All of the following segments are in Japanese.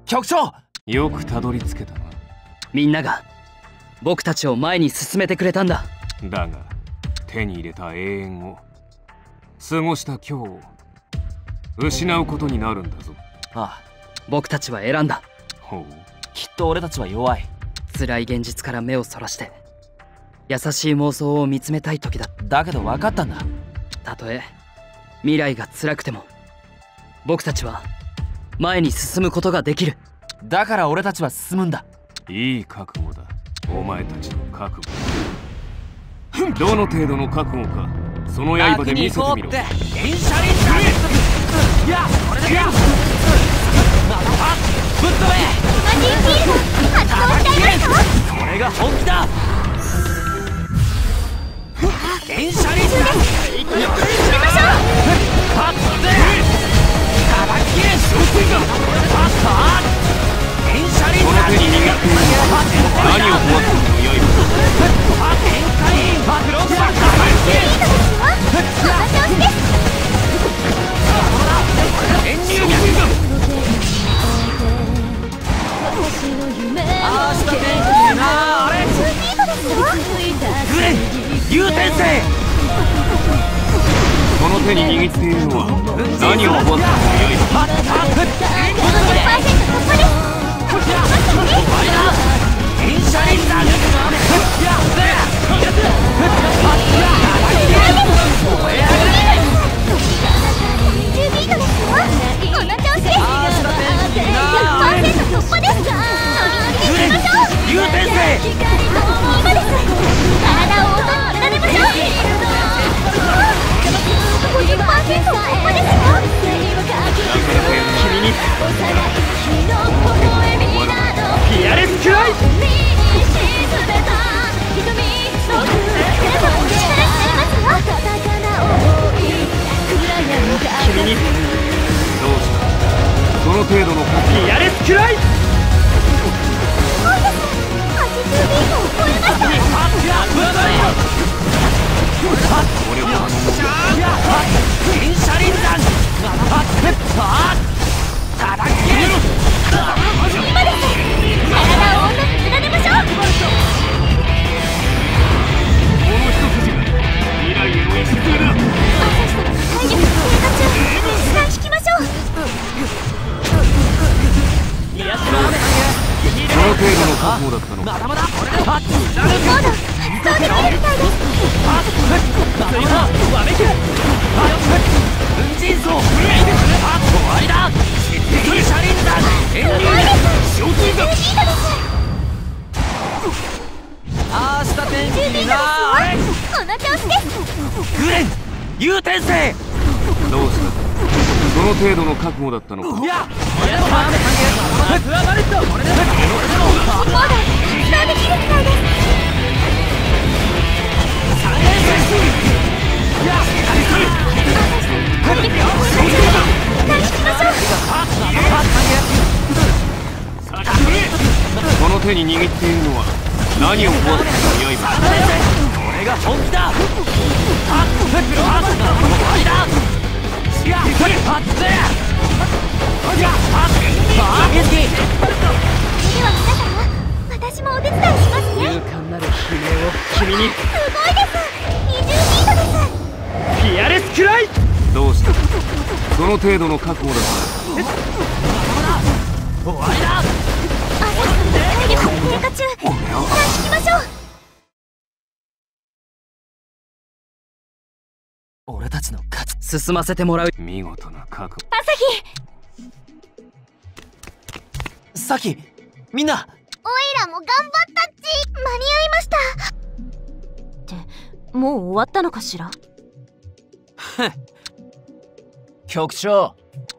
局長、 よくたどり着けたな。 みんなが僕たちを前に進めてくれたんだ。 だが手に入れた永遠を、過ごした今日を失うことになるんだぞ。 ああ、 僕たちは選んだ。 ほう、 きっと俺たちは弱い。 辛い現実から目をそらして優しい妄想を見つめたい時だ。 だけど分かったんだ。 たとえ未来が辛くても僕たちは前に進むことができる。 だから俺たちは進むんだ。 いい覚悟だ、お前たちの覚悟。どの程度の覚悟か、その刃で見せてみろ。 電車にいや、これだけぶっ飛べ。 マジンフィールド発動しちゃいました。 これが本気だ。電車に行きましょう。パッてたばきれ商店がパッと電車にこの手に握っている何を壊すのよ、刃。 展開パクロスバッター潜入逆あーした天気なあれグレン流転性。 この手に握っているのは何を壊すのよ、刃。 電車に行ったその程度の覚悟。 ピアレスクライ。 俺も電車輪弾たたき今です。体を温め委ねましょう。 この一筋が未来への礎だ。 朝日様の体力低下中。一旦引きましょう。 その程度の覚悟だったのか。 まだまだこれでパッモード発動できるみたいです。 わめきる粉塵層終わりだ。電車輪弾潜入小水があーした天気になあれこの調子です。 グレン流転性。 どうした、その程度の覚悟だったのか。 いや、これでもまだ関係ない。これでもモード発動できるみたいです。 3連戦いや、 体力低下中。一旦引きましょう。 この手に握っているのは何を壊すのよ、刃。 これが本気だ。終わりだ。いや、パッツでは皆様、私もお手伝いしますね。 勇敢なる悲鳴を君に。 すごいです。20フィートです。 ピアレスクライ。 どうした、その程度の覚悟だった。 終わりだ。 朝日様の体力低下中。一旦引きましょう。 俺たちの勝ち。 進ませてもらう。 見事な覚悟。 朝日、 さっきみんなオイラも頑張ったっち。間に合いましたってもう終わったのかしら。 局長、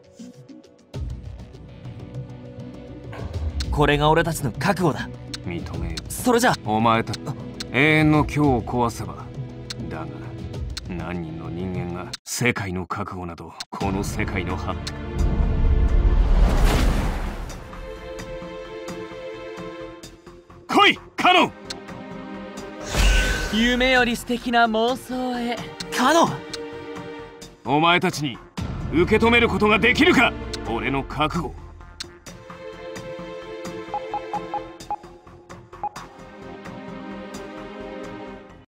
これが俺たちの覚悟だ。 認めよ。 それじゃお前たち永遠の今日を壊せば。だが何人の人間が世界の覚悟などこの世界の果て。来いカノン。 夢より素敵な妄想へ。カノン、 お前たちに受け止めることができるか、俺の覚悟。